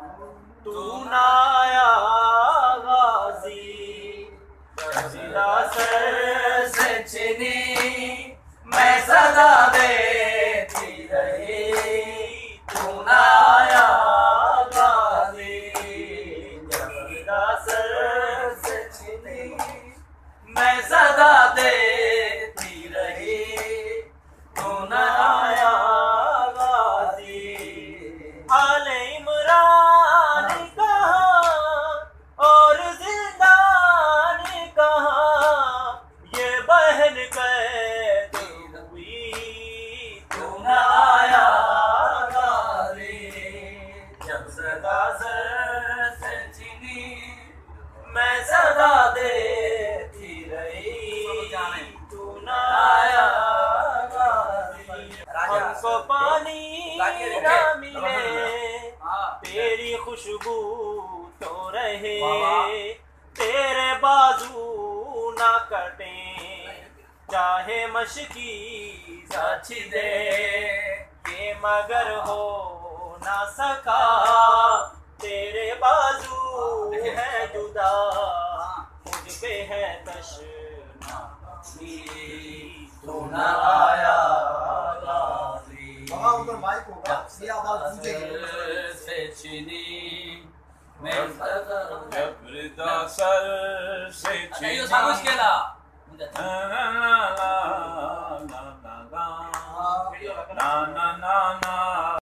तू ना आया गाजी, जिला सर से चीनी मैं सदा देती रही। तू ना आया गाजी, जिला सर से चीनी मैं सदा देती रही। तू ना आया गाजी, आले इमरान कहाँ और जिंदान कहाँ, ये बहन कैद हुई। तू ना आया गाजी, जब सदा सर से चीनी मैं सदा देती रही। तू ना आया गाजी, हमको पानी ना मिले तेरी खुशबू तो रहे, तेरे बाजू ना कटे चाहे मशकी साची दे, ये मगर हो ना सका तेरे बाजू है जुदा, मुझ पे है तशना। तू ना आया ऊपर माइक होगा, ये आवाज से चीनी मैं जब सर से चीनी